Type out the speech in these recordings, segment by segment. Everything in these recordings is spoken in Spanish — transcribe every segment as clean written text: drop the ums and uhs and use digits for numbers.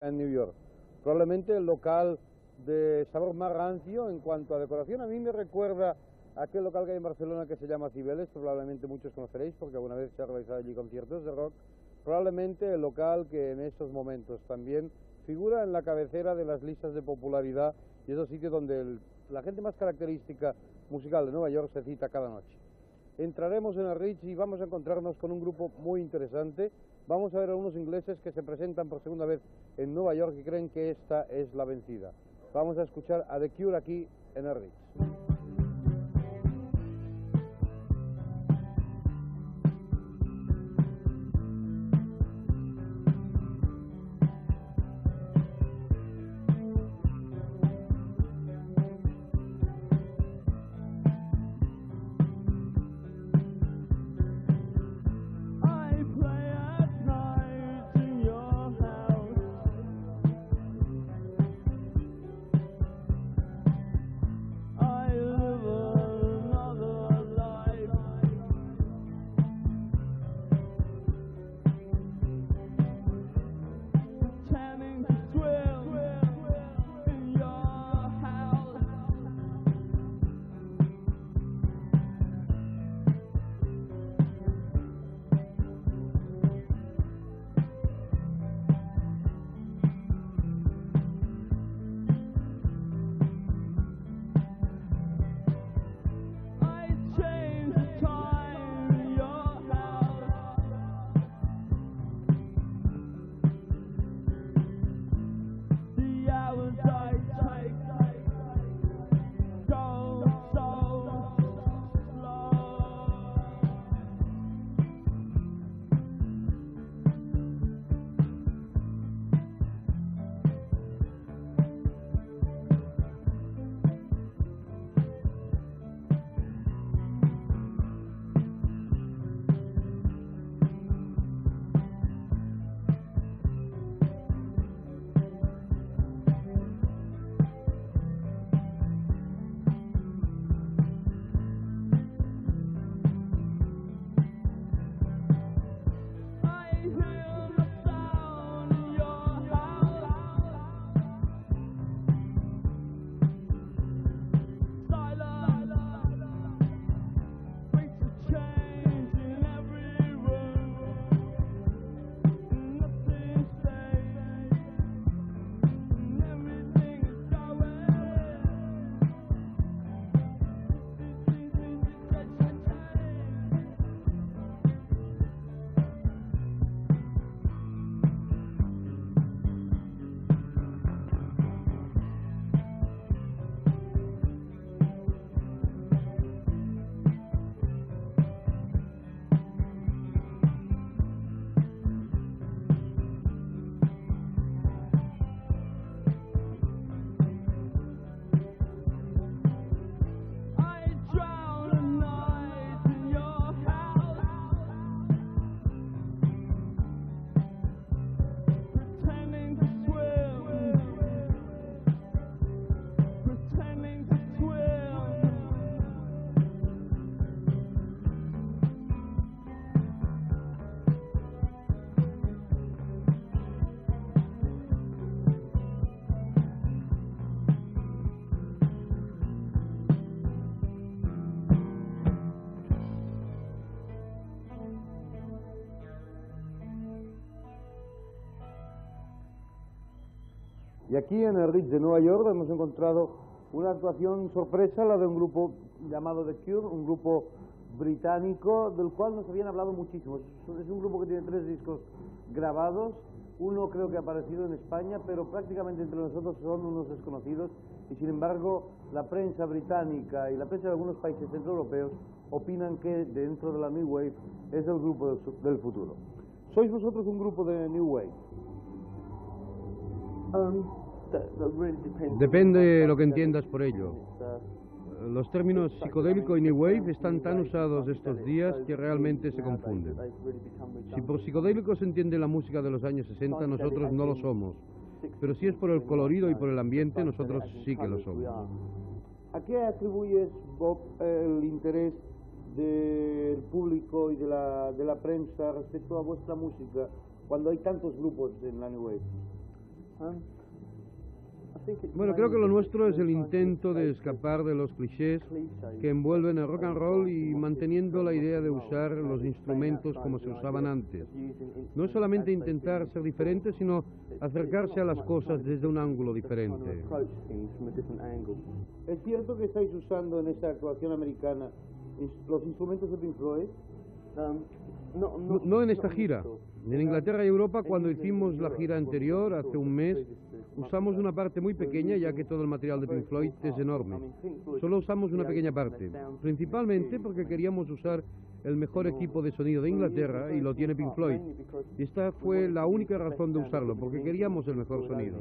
en New York. Probablemente el local de sabor más rancio en cuanto a decoración. A mí me recuerda a aquel local que hay en Barcelona que se llama Cibeles, probablemente muchos conoceréis porque alguna vez se ha realizado allí conciertos de rock. Probablemente el local que en estos momentos también figura en la cabecera de las listas de popularidad y es el sitio donde la gente más característica musical de Nueva York se cita cada noche. Entraremos en el Ritz y vamos a encontrarnos con un grupo muy interesante. Vamos a ver a unos ingleses que se presentan por segunda vez en Nueva York y creen que esta es la vencida. Vamos a escuchar a The Cure aquí en el Ritz. Y aquí en el Ritz de Nueva York hemos encontrado una actuación sorpresa, la de un grupo llamado The Cure, un grupo británico del cual nos habían hablado muchísimo. Es un grupo que tiene 3 discos grabados, uno creo que ha aparecido en España, pero prácticamente entre nosotros son unos desconocidos y sin embargo la prensa británica y la prensa de algunos países centroeuropeos opinan que dentro de la New Wave es el grupo del futuro. ¿Sois vosotros un grupo de New Wave? Depende de lo que entiendas por ello. Los términos psicodélico y New Wave están tan usados estos días que realmente se confunden. Si por psicodélico se entiende la música de los años 60, nosotros no lo somos. Pero si es por el colorido y por el ambiente, nosotros sí que lo somos. ¿A qué atribuyes, Bob, el interés del público y de la prensa respecto a vuestra música cuando hay tantos grupos en la New Wave? Bueno, creo que lo nuestro es el intento de escapar de los clichés que envuelven el rock and roll y manteniendo la idea de usar los instrumentos como se usaban antes. No es solamente intentar ser diferente, sino acercarse a las cosas desde un ángulo diferente. ¿Es cierto que estáis usando en esta actuación americana los instrumentos de Pink Floyd? No en esta gira. En Inglaterra y Europa, cuando hicimos la gira anterior, hace un mes, usamos una parte muy pequeña, ya que todo el material de Pink Floyd es enorme. Solo usamos una pequeña parte, principalmente porque queríamos usar el mejor equipo de sonido de Inglaterra, y lo tiene Pink Floyd. Y esta fue la única razón de usarlo, porque queríamos el mejor sonido.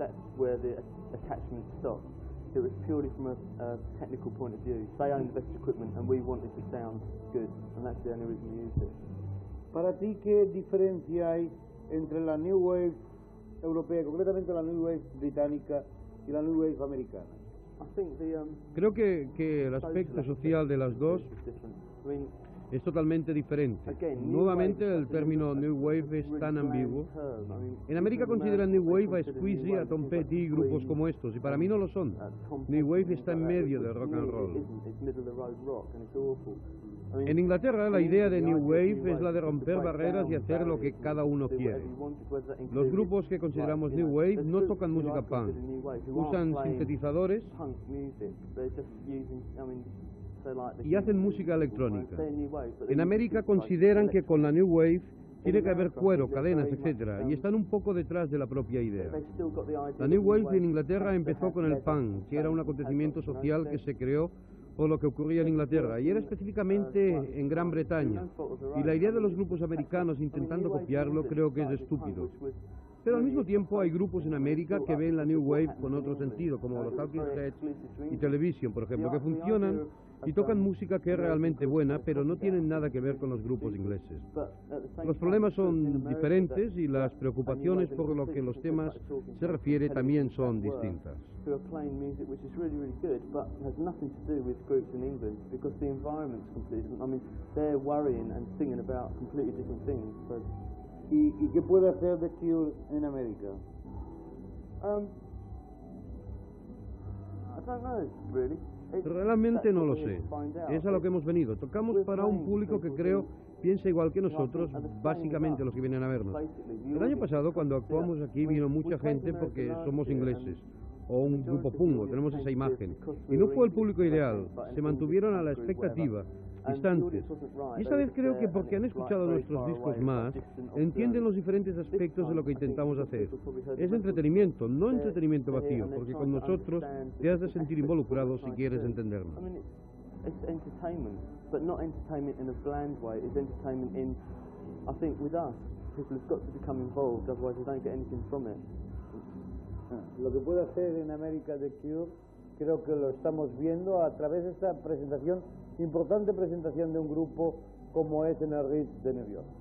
It was purely from a technical point of view. They own the best equipment and we wanted to sound good, and that's the only reason we used it. Para ti, ¿qué diferencia hay entre la New Wave europea, concretamente la New Wave británica y la New Wave americana? Creo que el aspecto social de las dos es totalmente diferente. Nuevamente, el término New Wave es tan ambiguo. En América consideran New Wave a Squeezy, a Tom Petty y grupos como estos, y para mí no lo son. New Wave está en medio del rock and roll. En Inglaterra, la idea de New Wave es la de romper barreras y hacer lo que cada uno quiere. Los grupos que consideramos New Wave no tocan música punk, usan sintetizadores y hacen música electrónica. En América consideran que con la New Wave tiene que haber cuero, cadenas, etc., y están un poco detrás de la propia idea. La New Wave en Inglaterra empezó con el punk, que era un acontecimiento social que se creó por lo que ocurría en Inglaterra, y era específicamente en Gran Bretaña, y la idea de los grupos americanos intentando copiarlo creo que es estúpido. Pero al mismo tiempo hay grupos en América que ven la New Wave con otro sentido, como los Talking Heads y Television, por ejemplo, que funcionan y tocan música que es realmente buena, pero no tienen nada que ver con los grupos ingleses. Los problemas son diferentes y las preocupaciones por lo que los temas se refiere también son distintas. ¿Y qué puede hacer The Cure en América? Realmente no lo sé. Es a lo que hemos venido. Tocamos para un público que creo piensa igual que nosotros, básicamente los que vienen a vernos. El año pasado, cuando actuamos aquí, vino mucha gente porque somos ingleses, o un grupo pungo, tenemos esa imagen. Y no fue el público ideal, se mantuvieron a la expectativa, distantes. Y esta vez creo que porque han escuchado nuestros discos más, entienden los diferentes aspectos de lo que intentamos hacer. Es entretenimiento, no entretenimiento vacío, porque con nosotros te has de sentir involucrado si quieres entendernos. It's entertainment, but not entertainment in a bland way. It's entertainment in, I think, with us. People have got to become involved, otherwise they don't get anything from it. Lo que puede hacer en América The Cure, creo que lo estamos viendo a través de esta presentación, importante presentación de un grupo como es en el Ritz de New York.